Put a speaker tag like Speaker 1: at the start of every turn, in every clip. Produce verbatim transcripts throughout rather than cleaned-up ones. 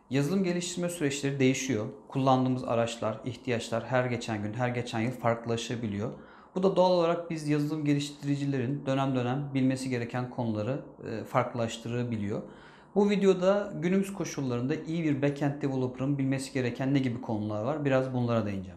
Speaker 1: Yazılım geliştirme süreçleri değişiyor. Kullandığımız araçlar, ihtiyaçlar her geçen gün, her geçen yıl farklılaşabiliyor. Bu da doğal olarak biz yazılım geliştiricilerin dönem dönem bilmesi gereken konuları e, farklılaştırabiliyor. Bu videoda günümüz koşullarında iyi bir backend developer'ın bilmesi gereken ne gibi konular var? Biraz bunlara değineceğim.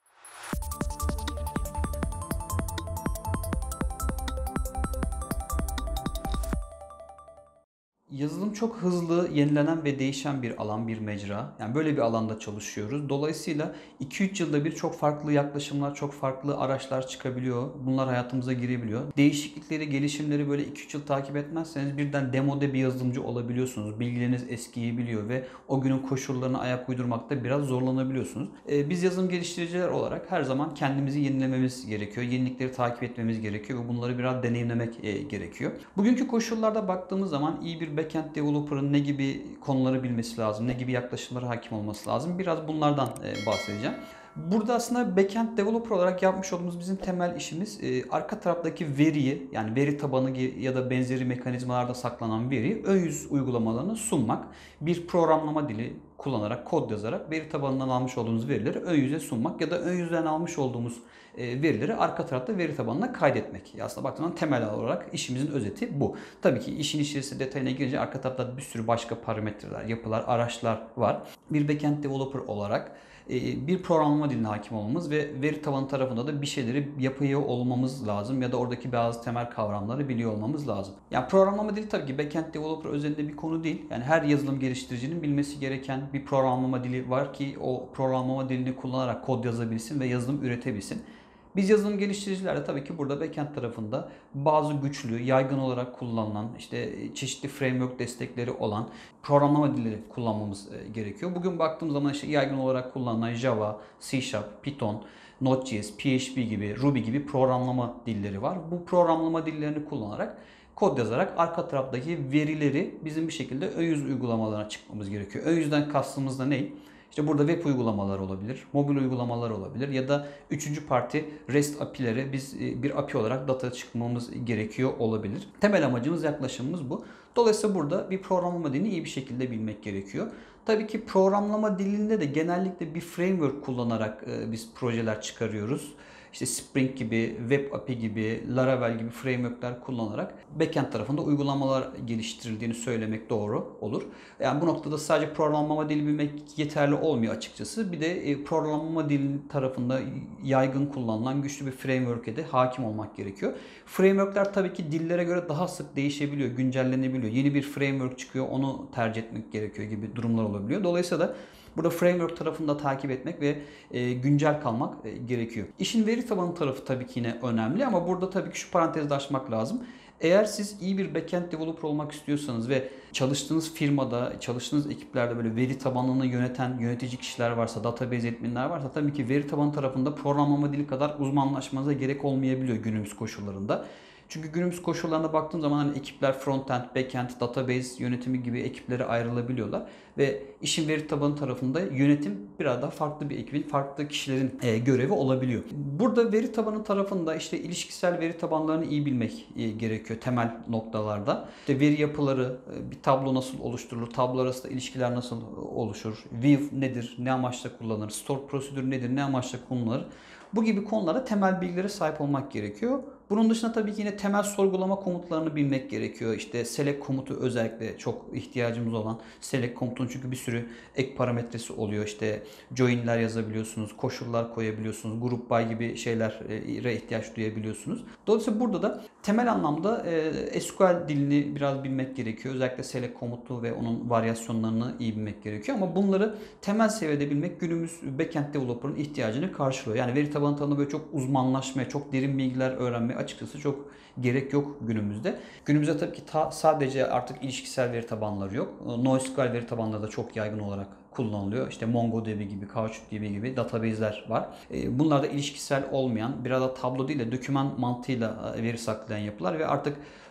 Speaker 1: Yazılım çok hızlı yenilenen ve değişen bir alan, bir mecra. Yani böyle bir alanda çalışıyoruz. Dolayısıyla iki üç yılda bir çok farklı yaklaşımlar, çok farklı araçlar çıkabiliyor. Bunlar hayatımıza girebiliyor. Değişiklikleri, gelişimleri böyle iki üç yıl takip etmezseniz birden demode bir yazılımcı olabiliyorsunuz. Bilgileriniz eskiyebiliyor ve o günün koşullarına ayak uydurmakta biraz zorlanabiliyorsunuz. Ee, biz yazılım geliştiriciler olarak her zaman kendimizi yenilememiz gerekiyor. Yenilikleri takip etmemiz gerekiyor ve bunları biraz deneyimlemek e, gerekiyor. Bugünkü koşullarda baktığımız zaman iyi bir backend developer'ın ne gibi konuları bilmesi lazım, ne gibi yaklaşımlara hakim olması lazım. Biraz bunlardan e, bahsedeceğim. Burada aslında backend developer olarak yapmış olduğumuz bizim temel işimiz e, arka taraftaki veriyi, yani veri tabanı ya da benzeri mekanizmalarda saklanan veriyi ön yüz uygulamalarına sunmak. Bir programlama dili kullanarak, kod yazarak veri tabanından almış olduğumuz verileri ön yüze sunmak ya da ön yüzden almış olduğumuz e, verileri arka tarafta veri tabanına kaydetmek. Aslında baktığında temel olarak işimizin özeti bu. Tabii ki işin içerisinde detayına girince arka tarafta bir sürü başka parametreler, yapılar, araçlar var. Bir backend developer olarak bir programlama diline hakim olmamız ve veri tabanı tarafında da bir şeyleri yapıyor olmamız lazım ya da oradaki bazı temel kavramları biliyor olmamız lazım. Yani programlama dili tabii ki backend developer özelinde bir konu değil. Yani her yazılım geliştiricinin bilmesi gereken bir programlama dili var ki o programlama dilini kullanarak kod yazabilsin ve yazılım üretebilsin. Biz yazılım geliştiriciler de tabii ki burada backend tarafında bazı güçlü, yaygın olarak kullanılan, işte çeşitli framework destekleri olan programlama dilleri kullanmamız gerekiyor. Bugün baktığım zaman işte yaygın olarak kullanılan Java, C Sharp, Python, Node.js, P H P gibi, Ruby gibi programlama dilleri var. Bu programlama dillerini kullanarak kod yazarak arka taraftaki verileri bizim bir şekilde ön yüz uygulamalarına çıkmamız gerekiyor. Ön yüzden kastımız da ne? İşte burada web uygulamaları olabilir, mobil uygulamalar olabilir ya da üçüncü parti REST A P I'lere biz bir A P I olarak data çıkmamız gerekiyor olabilir. Temel amacımız, yaklaşımımız bu. Dolayısıyla burada bir programlama dilini iyi bir şekilde bilmek gerekiyor. Tabii ki programlama dilinde de genellikle bir framework kullanarak biz projeler çıkarıyoruz. İşte Spring gibi, Web A P I gibi, Laravel gibi frameworkler kullanarak backend tarafında uygulamalar geliştirildiğini söylemek doğru olur. Yani bu noktada sadece programlama dili bilmek yeterli olmuyor açıkçası. Bir de programlama dili tarafında yaygın kullanılan güçlü bir framework'e de hakim olmak gerekiyor. Framework'ler tabii ki dillere göre daha sık değişebiliyor, güncellenebiliyor. Yeni bir framework çıkıyor, onu tercih etmek gerekiyor gibi durumlar olabiliyor. Dolayısıyla da burada framework tarafını da takip etmek ve e, güncel kalmak e, gerekiyor. İşin veri tabanı tarafı tabii ki yine önemli ama burada tabii ki şu parantezi açmak lazım. Eğer siz iyi bir backend developer olmak istiyorsanız ve çalıştığınız firmada, çalıştığınız ekiplerde böyle veri tabanını yöneten yönetici kişiler varsa, database adminler varsa tabii ki veri tabanı tarafında programlama dili kadar uzmanlaşmanıza gerek olmayabiliyor günümüz koşullarında. Çünkü günümüz koşullarına baktığım zaman hani ekipler frontend, backend, database yönetimi gibi ekiplere ayrılabiliyorlar. Ve işin veri tabanı tarafında yönetim biraz daha farklı bir ekibin, farklı kişilerin e, görevi olabiliyor. Burada veri tabanı tarafında işte ilişkisel veri tabanlarını iyi bilmek e, gerekiyor temel noktalarda. İşte veri yapıları, e, bir tablo nasıl oluşturulur, tablo arasında ilişkiler nasıl oluşur, view nedir, ne amaçla kullanılır, store prosedür nedir, ne amaçla kullanılır. Bu gibi konulara temel bilgilere sahip olmak gerekiyor. Bunun dışında tabii ki yine temel sorgulama komutlarını bilmek gerekiyor. İşte select komutu özellikle çok ihtiyacımız olan select komutun çünkü bir sürü ek parametresi oluyor. İşte join'ler yazabiliyorsunuz, koşullar koyabiliyorsunuz, group by gibi şeylere ihtiyaç duyabiliyorsunuz. Dolayısıyla burada da temel anlamda e, S Q L dilini biraz bilmek gerekiyor. Özellikle select komutu ve onun varyasyonlarını iyi bilmek gerekiyor. Ama bunları temel seviyede bilmek günümüz backend developer'ın ihtiyacını karşılıyor. Yani veri tabanı tabanında böyle çok uzmanlaşmaya, çok derin bilgiler öğrenmeye açıkçası çok gerek yok günümüzde. Günümüzde tabii ki ta, sadece artık ilişkisel veri tabanları yok. NoSQL veri tabanları da çok yaygın olarak kullanılıyor. İşte MongoDB gibi, CouchDB gibi database'ler var. Bunlar da ilişkisel olmayan, biraz da tablo değil de doküman mantığıyla veri saklayan yapılar ve artık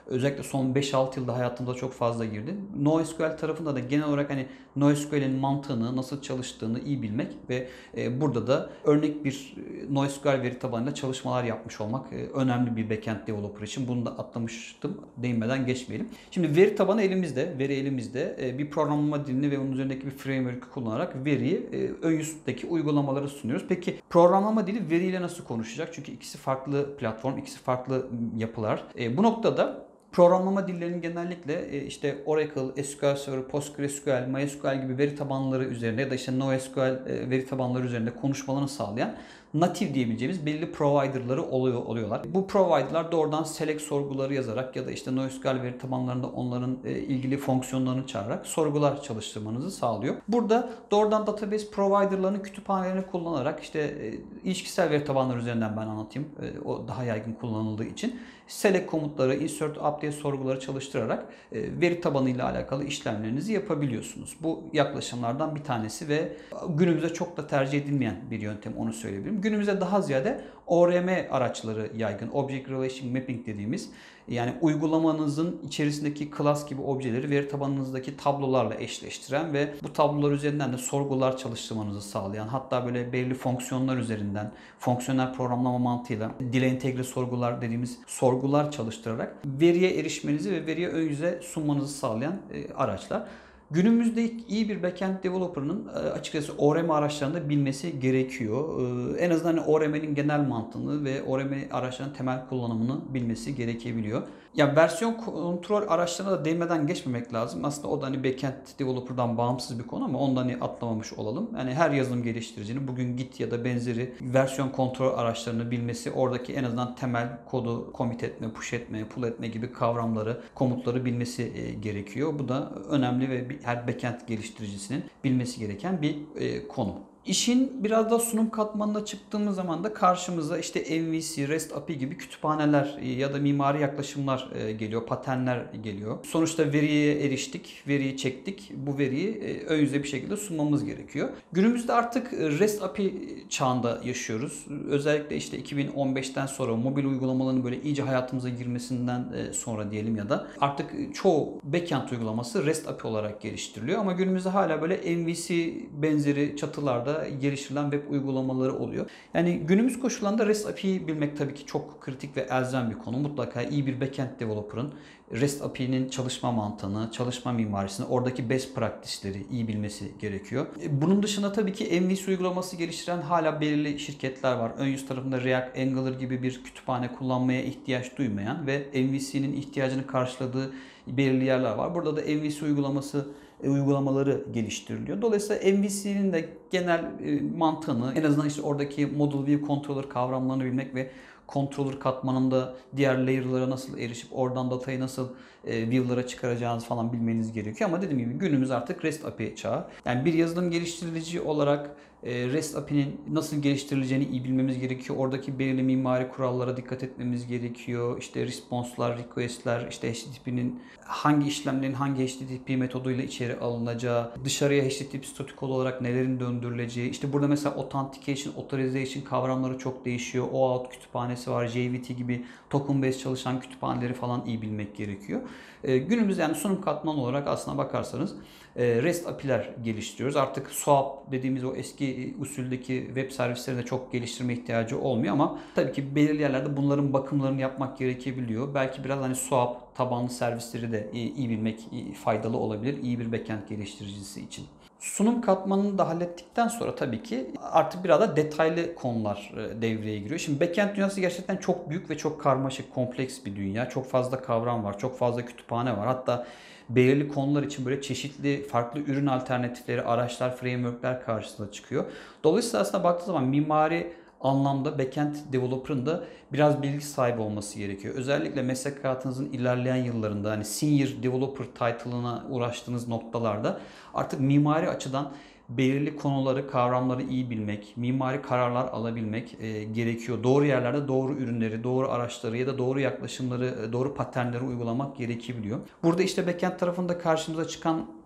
Speaker 1: özellikle son beş altı yılda hayatımıza çok fazla girdi. NoSQL tarafında da genel olarak hani NoSQL'in mantığını, nasıl çalıştığını iyi bilmek ve e, burada da örnek bir NoSQL veri tabanıyla çalışmalar yapmış olmak e, önemli bir backend developer için. Bunu da atlamıştım. Değinmeden geçmeyelim. Şimdi veri tabanı elimizde, veri elimizde. E, bir programlama dilini ve onun üzerindeki bir framework'ü kullanarak veriyi e, ön yüzdeki uygulamaları sunuyoruz. Peki programlama dili veriyle nasıl konuşacak? Çünkü ikisi farklı platform, ikisi farklı yapılar. E, bu noktada programlama dillerinin genellikle işte Oracle, S Q L Server, PostgreSQL, MySQL gibi veri tabanları üzerinde ya da işte NoSQL veri tabanları üzerinde konuşmalarını sağlayan native diyebileceğimiz belli provider'ları oluyor oluyorlar. Bu provider'lar doğrudan select sorguları yazarak ya da işte NoSQL veri tabanlarında onların ilgili fonksiyonlarını çağırarak sorgular çalıştırmanızı sağlıyor. Burada doğrudan database provider'larının kütüphanelerini kullanarak işte ilişkisel veri tabanları üzerinden ben anlatayım. O daha yaygın kullanıldığı için select komutları, insert, update sorguları çalıştırarak veri tabanıyla alakalı işlemlerinizi yapabiliyorsunuz. Bu yaklaşımlardan bir tanesi ve günümüzde çok da tercih edilmeyen bir yöntem, onu söyleyebilirim. Günümüzde daha ziyade O R M araçları yaygın. Object Relation Mapping dediğimiz, yani uygulamanızın içerisindeki class gibi objeleri veri tabanınızdaki tablolarla eşleştiren ve bu tablolar üzerinden de sorgular çalıştırmanızı sağlayan, hatta böyle belli fonksiyonlar üzerinden fonksiyonel programlama mantığıyla dile entegre sorgular dediğimiz sorgular çalıştırarak veriye erişmenizi ve veriye ön yüze sunmanızı sağlayan araçlar. Günümüzde iyi bir backend developer'ının açıkçası O R M araçlarını bilmesi gerekiyor. En azından O R M'nin genel mantığını ve O R M araçlarının temel kullanımını bilmesi gerekebiliyor. Ya versiyon kontrol araçlarına da değinmeden geçmemek lazım. Aslında o da hani backend developer'dan bağımsız bir konu ama ondan hani atlamamış olalım. Yani her yazılım geliştiricinin bugün Git ya da benzeri versiyon kontrol araçlarını bilmesi, oradaki en azından temel kodu commit etme, push etme, pull etme gibi kavramları, komutları bilmesi gerekiyor. Bu da önemli ve her backend geliştiricisinin bilmesi gereken bir konu. İşin biraz da sunum katmanına çıktığımız zaman da karşımıza işte M V C, REST A P I gibi kütüphaneler ya da mimari yaklaşımlar geliyor, paternler geliyor. Sonuçta veriye eriştik, veriyi çektik. Bu veriyi ön yüze bir şekilde sunmamız gerekiyor. Günümüzde artık REST A P I çağında yaşıyoruz. Özellikle işte iki bin on beşten sonra mobil uygulamaların böyle iyice hayatımıza girmesinden sonra diyelim ya da artık çoğu backend uygulaması REST A P I olarak geliştiriliyor. Ama günümüzde hala böyle M V C benzeri çatılarda geliştirilen web uygulamaları oluyor. Yani günümüz koşullarında REST A P I'yi bilmek tabii ki çok kritik ve elzem bir konu. Mutlaka iyi bir backend developer'ın REST A P I'nin çalışma mantığını, çalışma mimarisini, oradaki best practice'leri iyi bilmesi gerekiyor. Bunun dışında tabii ki M V C uygulaması geliştiren hala belirli şirketler var. Ön yüz tarafında React, Angular gibi bir kütüphane kullanmaya ihtiyaç duymayan ve M V C'nin ihtiyacını karşıladığı belirli yerler var. Burada da M V C uygulaması uygulamaları geliştiriliyor. Dolayısıyla M V C'nin de genel mantığını, en azından işte oradaki Model View Controller kavramlarını bilmek ve controller katmanında diğer layer'lara nasıl erişip oradan datayı nasıl e, view'lara çıkaracağınızı falan bilmeniz gerekiyor. Ama dediğim gibi günümüz artık REST A P I çağı. Yani bir yazılım geliştirici olarak e, REST A P I'nin nasıl geliştirileceğini iyi bilmemiz gerekiyor. Oradaki belirli mimari kurallara dikkat etmemiz gerekiyor. İşte response'lar, request'ler, işte H T T P'nin hangi işlemlerin hangi H T T P metoduyla içeri alınacağı, dışarıya H T T P statik olarak nelerin döndürüleceği. İşte burada mesela authentication, authorization kavramları çok değişiyor. OAuth kütüphanesi var, J V T gibi token based çalışan kütüphaneleri falan iyi bilmek gerekiyor. E, günümüz yani sunum katmanı olarak aslına bakarsanız e, REST A P I'ler geliştiriyoruz. Artık SOAP dediğimiz o eski usuldeki web servislerinde çok geliştirme ihtiyacı olmuyor ama tabii ki belirli yerlerde bunların bakımlarını yapmak gerekebiliyor. Belki biraz hani SOAP tabanlı servisleri de iyi, iyi bilmek iyi, faydalı olabilir iyi bir backend geliştiricisi için. Sunum katmanını da hallettikten sonra tabii ki artık biraz da detaylı konular devreye giriyor. Şimdi backend dünyası gerçekten çok büyük ve çok karmaşık, kompleks bir dünya. Çok fazla kavram var, çok fazla kütüphane var. Hatta belirli konular için böyle çeşitli farklı ürün alternatifleri, araçlar, frameworkler karşısına çıkıyor. Dolayısıyla aslında baktığı zaman mimari anlamda backend developer'ın da biraz bilgi sahibi olması gerekiyor. Özellikle meslek hayatınızın ilerleyen yıllarında hani senior developer title'ına uğraştığınız noktalarda artık mimari açıdan belirli konuları, kavramları iyi bilmek, mimari kararlar alabilmek e, gerekiyor. Doğru yerlerde doğru ürünleri, doğru araçları ya da doğru yaklaşımları, doğru paternleri uygulamak gerekebiliyor. Burada işte backend tarafında karşımıza çıkan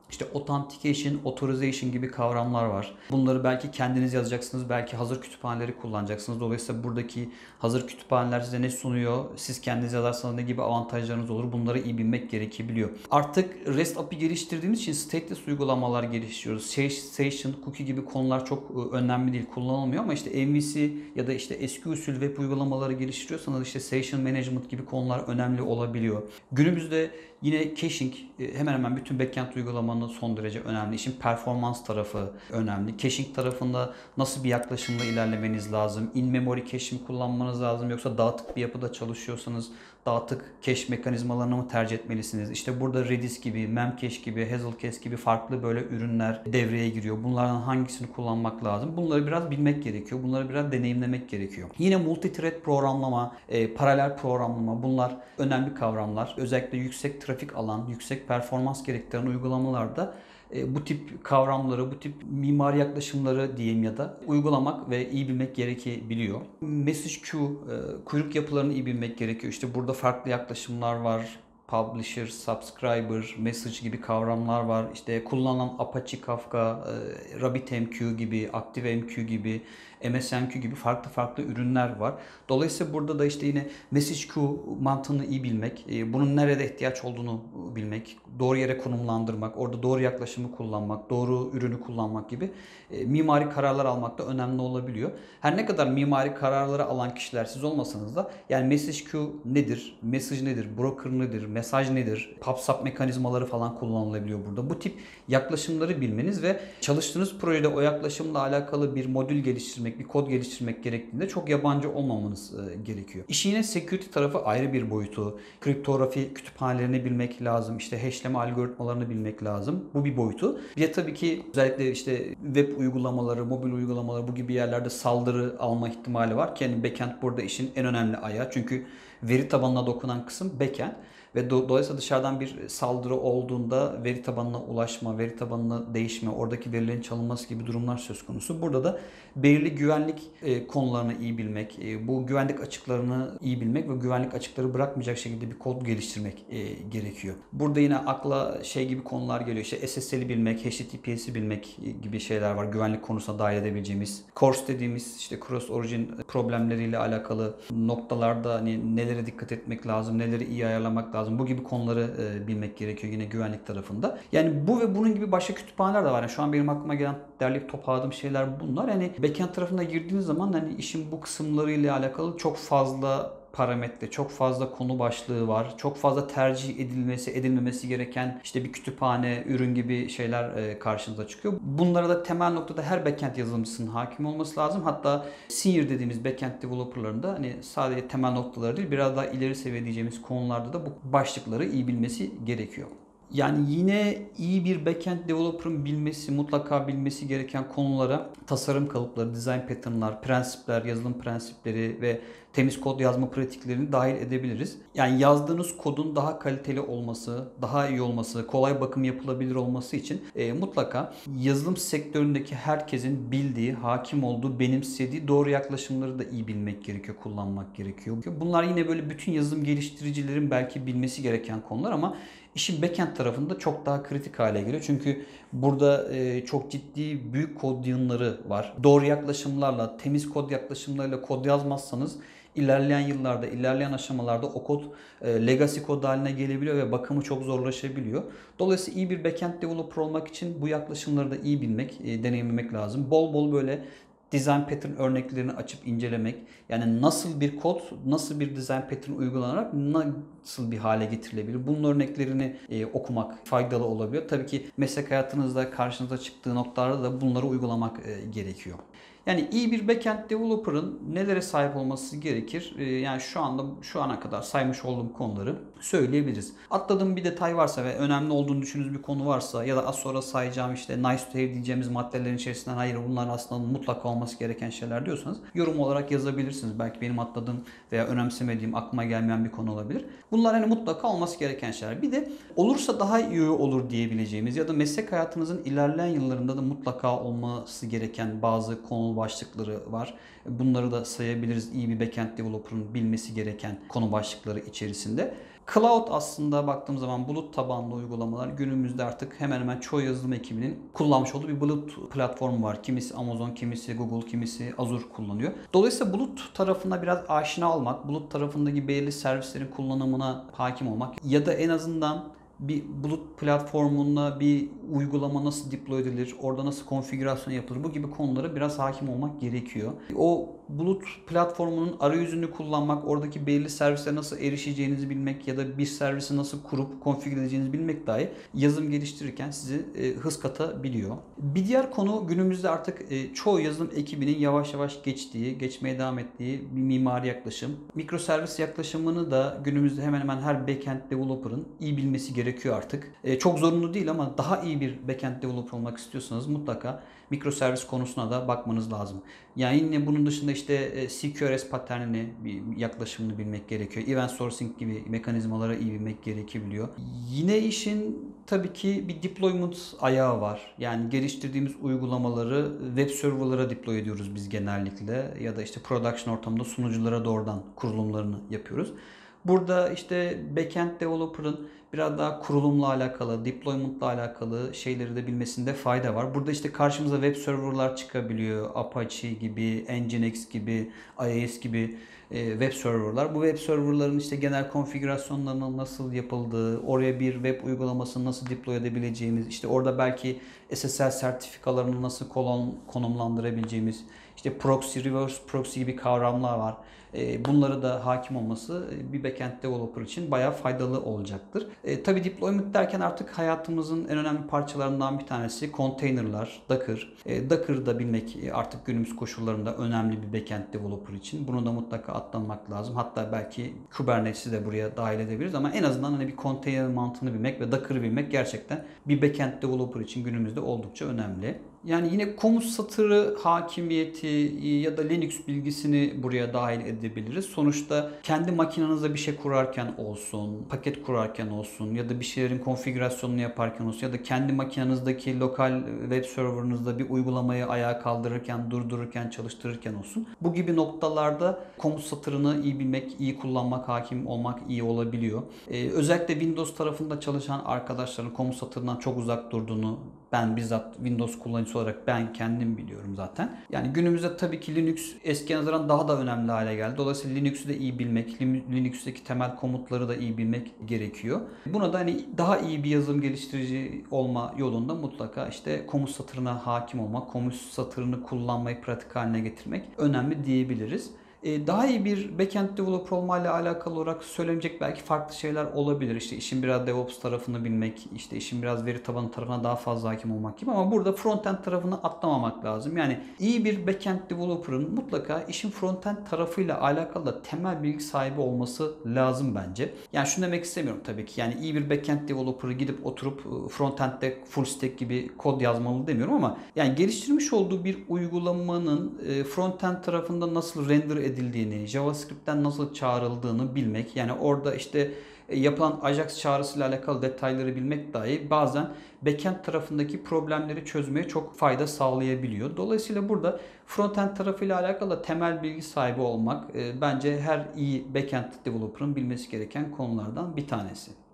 Speaker 1: İşte authentication, authorization gibi kavramlar var. Bunları belki kendiniz yazacaksınız, belki hazır kütüphaneleri kullanacaksınız. Dolayısıyla buradaki hazır kütüphaneler size ne sunuyor? Siz kendiniz yazarsanız ne gibi avantajlarınız olur? Bunları iyi bilmek gerekebiliyor. Artık REST A P I geliştirdiğimiz için stateless uygulamalar geliştiriyoruz. Session, cookie gibi konular çok önemli değil, kullanılmıyor ama işte M V C ya da işte S Q usul web uygulamaları geliştiriyorsanız işte session management gibi konular önemli olabiliyor. Günümüzde yine caching hemen hemen bütün backend uygulamanın son derece önemli. İşin performans tarafı önemli. Caching tarafında nasıl bir yaklaşımla ilerlemeniz lazım? In-memory cache mi kullanmanız lazım yoksa dağıtık bir yapıda çalışıyorsanız dağıtık cache mekanizmalarını mı tercih etmelisiniz? İşte burada Redis gibi, Memcache gibi, Hazelcache gibi farklı böyle ürünler devreye giriyor. Bunlardan hangisini kullanmak lazım? Bunları biraz bilmek gerekiyor. Bunları biraz deneyimlemek gerekiyor. Yine multi-thread programlama, e, paralel programlama bunlar önemli kavramlar. Özellikle yüksek trafik alan, yüksek performans gerektiren uygulamalarda bu tip kavramları, bu tip mimari yaklaşımları diyeyim ya da uygulamak ve iyi bilmek gerekebiliyor. Message queue, kuyruk yapılarını iyi bilmek gerekiyor. İşte burada farklı yaklaşımlar var. Publisher, Subscriber, Message gibi kavramlar var. İşte kullanılan Apache Kafka, RabbitMQ gibi, ActiveMQ gibi, M S M Q gibi farklı farklı ürünler var. Dolayısıyla burada da işte yine Message Queue mantığını iyi bilmek, bunun nerede ihtiyaç olduğunu bilmek, doğru yere konumlandırmak, orada doğru yaklaşımı kullanmak, doğru ürünü kullanmak gibi mimari kararlar almak da önemli olabiliyor. Her ne kadar mimari kararları alan kişiler siz olmasanız da yani Message Queue nedir, Message nedir, Broker nedir, mesaj nedir, PubSub mekanizmaları falan kullanılabiliyor burada. Bu tip yaklaşımları bilmeniz ve çalıştığınız projede o yaklaşımla alakalı bir modül geliştirmek, bir kod geliştirmek gerektiğinde çok yabancı olmamanız gerekiyor. İşin yine security tarafı ayrı bir boyutu. Kriptografi kütüphanelerini bilmek lazım. İşte hashleme algoritmalarını bilmek lazım. Bu bir boyutu. Bir de tabii ki özellikle işte web uygulamaları, mobil uygulamaları bu gibi yerlerde saldırı alma ihtimali var ki yani backend burada işin en önemli ayağı. Çünkü veri tabanına dokunan kısım backend. Ve do- dolayısıyla dışarıdan bir saldırı olduğunda veri tabanına ulaşma, veri tabanına değişme, oradaki verilerin çalınması gibi durumlar söz konusu. Burada da belirli güvenlik e, konularını iyi bilmek, e, bu güvenlik açıklarını iyi bilmek ve güvenlik açıkları bırakmayacak şekilde bir kod geliştirmek e, gerekiyor. Burada yine akla şey gibi konular geliyor. İşte S S L'i bilmek, H T T P S'i bilmek gibi şeyler var. Güvenlik konusuna dahil edebileceğimiz. CORS dediğimiz işte cross origin problemleriyle alakalı noktalarda hani nelere dikkat etmek lazım, neleri iyi ayarlamak lazım. Bu gibi konuları e, bilmek gerekiyor yine güvenlik tarafında. Yani bu ve bunun gibi başka kütüphaneler de var. Yani şu an benim aklıma gelen derleyip toparladığım şeyler bunlar. Yani backend tarafına girdiğiniz zaman hani işin bu kısımlarıyla alakalı çok fazla parametre, çok fazla konu başlığı var. Çok fazla tercih edilmesi, edilmemesi gereken işte bir kütüphane, ürün gibi şeyler e, karşınıza çıkıyor. Bunlara da temel noktada her backend yazılımcısının hakim olması lazım. Hatta senior dediğimiz backend developerlarında hani sadece temel noktaları değil, biraz daha ileri seviye diyeceğimiz konularda da bu başlıkları iyi bilmesi gerekiyor. Yani yine iyi bir backend developer'ın bilmesi, mutlaka bilmesi gereken konulara tasarım kalıpları, design pattern'lar, prensipler, yazılım prensipleri ve temiz kod yazma pratiklerini dahil edebiliriz. Yani yazdığınız kodun daha kaliteli olması, daha iyi olması, kolay bakım yapılabilir olması için e, mutlaka yazılım sektöründeki herkesin bildiği, hakim olduğu, benimsediği doğru yaklaşımları da iyi bilmek gerekiyor, kullanmak gerekiyor. Bunlar yine böyle bütün yazılım geliştiricilerin belki bilmesi gereken konular ama İşin backend tarafında çok daha kritik hale geliyor. Çünkü burada e, çok ciddi büyük kod yığınları var. Doğru yaklaşımlarla, temiz kod yaklaşımlarıyla kod yazmazsanız ilerleyen yıllarda, ilerleyen aşamalarda o kod e, legacy kod haline gelebiliyor ve bakımı çok zorlaşabiliyor. Dolayısıyla iyi bir backend developer olmak için bu yaklaşımları da iyi bilmek, e, deneyimlemek lazım. Bol bol böyle design pattern örneklerini açıp incelemek. Yani nasıl bir kod, nasıl bir design pattern uygulanarak nasıl bir hale getirilebilir? Bunun örneklerini e, okumak faydalı olabiliyor. Tabii ki meslek hayatınızda karşınıza çıktığı noktalarda da bunları uygulamak e, gerekiyor. Yani iyi bir backend developer'ın nelere sahip olması gerekir? Ee, yani şu anda şu ana kadar saymış olduğum konuları söyleyebiliriz. Atladığım bir detay varsa ve önemli olduğunu düşündüğünüz bir konu varsa ya da az sonra sayacağım işte nice to have diyeceğimiz maddelerin içerisinden hayır bunlar aslında mutlaka olması gereken şeyler diyorsanız yorum olarak yazabilirsiniz. Belki benim atladığım veya önemsemediğim aklıma gelmeyen bir konu olabilir. Bunlar hani mutlaka olması gereken şeyler. Bir de olursa daha iyi olur diyebileceğimiz ya da meslek hayatınızın ilerleyen yıllarında da mutlaka olması gereken bazı konu başlıkları var. Bunları da sayabiliriz iyi bir backend developer'ın bilmesi gereken konu başlıkları içerisinde. Cloud aslında baktığım zaman bulut tabanlı uygulamalar günümüzde artık hemen hemen çoğu yazılım ekibinin kullanmış olduğu bir bulut platformu var. Kimisi Amazon, kimisi Google, kimisi Azure kullanıyor. Dolayısıyla bulut tarafına biraz aşina olmak, bulut tarafındaki belirli servislerin kullanımına hakim olmak ya da en azından bir bulut platformuna bir uygulama nasıl deploy edilir, orada nasıl konfigürasyon yapılır, bu gibi konulara biraz hakim olmak gerekiyor. O bulut platformunun arayüzünü kullanmak, oradaki belirli servise nasıl erişeceğinizi bilmek ya da bir servisi nasıl kurup konfigür edeceğinizi bilmek dahi yazılım geliştirirken sizi e, hız katabiliyor. Bir diğer konu günümüzde artık e, çoğu yazılım ekibinin yavaş yavaş geçtiği, geçmeye devam ettiği bir mimari yaklaşım. Mikroservis yaklaşımını da günümüzde hemen hemen her backend developer'ın iyi bilmesi gerekiyor artık. E, çok zorunlu değil ama daha iyi bir backend developer olmak istiyorsanız mutlaka mikroservis konusuna da bakmanız lazım. Yani yine bunun dışında işte C Q R S paternini, bir yaklaşımını bilmek gerekiyor. Event sourcing gibi mekanizmalara iyi bilmek gerekebiliyor. Yine işin tabii ki bir deployment ayağı var. Yani geliştirdiğimiz uygulamaları web serverlara deploy ediyoruz biz genellikle ya da işte production ortamında sunuculara doğrudan kurulumlarını yapıyoruz. Burada işte backend developer'ın biraz daha kurulumla alakalı, deployment'la alakalı şeyleri de bilmesinde fayda var. Burada işte karşımıza web server'lar çıkabiliyor. Apache gibi, Nginx gibi, I I S gibi e, web server'lar. Bu web server'ların işte genel konfigürasyonlarının nasıl yapıldığı, oraya bir web uygulamasını nasıl deploy edebileceğimiz, işte orada belki S S L sertifikalarını nasıl konumlandırabileceğimiz, işte proxy, reverse proxy gibi kavramlar var. Bunları da hakim olması bir backend developer için bayağı faydalı olacaktır. E, tabii deployment derken artık hayatımızın en önemli parçalarından bir tanesi containerlar, Docker. E, Docker'ı da bilmek artık günümüz koşullarında önemli bir backend developer için. Bunu da mutlaka atlamak lazım. Hatta belki Kubernetes'i de buraya dahil edebiliriz ama en azından hani bir container mantığını bilmek ve Docker'ı bilmek gerçekten bir backend developer için günümüzde oldukça önemli. Yani yine komut satırı hakimiyeti ya da Linux bilgisini buraya dahil edebiliriz. Sonuçta kendi makinenizde bir şey kurarken olsun, paket kurarken olsun ya da bir şeylerin konfigürasyonunu yaparken olsun ya da kendi makinenizdeki lokal web serverınızda bir uygulamayı ayağa kaldırırken, durdururken, çalıştırırken olsun. Bu gibi noktalarda komut satırını iyi bilmek, iyi kullanmak, hakim olmak iyi olabiliyor. Ee, özellikle Windows tarafında çalışan arkadaşların komut satırından çok uzak durduğunu ben bizzat Windows kullanıcısı olarak ben kendim biliyorum zaten. Yani günümüzde tabii ki Linux eskiye nazaran daha da önemli hale geldi. Dolayısıyla Linux'u da iyi bilmek, Linux'teki temel komutları da iyi bilmek gerekiyor. Buna da hani daha iyi bir yazılım geliştirici olma yolunda mutlaka işte komut satırına hakim olmak, komut satırını kullanmayı pratik haline getirmek önemli diyebiliriz. Daha iyi bir backend developer olmayla alakalı olarak söylenecek belki farklı şeyler olabilir. İşte işin biraz DevOps tarafını bilmek, işte işin biraz veri tabanı tarafına daha fazla hakim olmak gibi ama burada frontend tarafını atlamamak lazım. Yani iyi bir backend developer'ın mutlaka işin frontend tarafıyla alakalı da temel bilgi sahibi olması lazım bence. Yani şunu demek istemiyorum tabii ki. Yani iyi bir backend developer'ı gidip oturup frontend'de full stack gibi kod yazmalı demiyorum ama yani geliştirmiş olduğu bir uygulamanın frontend tarafında nasıl render edildiğini, JavaScript'ten nasıl çağrıldığını bilmek, yani orada işte yapılan Ajax çağrısıyla alakalı detayları bilmek dahi bazen backend tarafındaki problemleri çözmeye çok fayda sağlayabiliyor. Dolayısıyla burada frontend tarafıyla alakalı temel bilgi sahibi olmak bence her iyi backend developer'ın bilmesi gereken konulardan bir tanesi.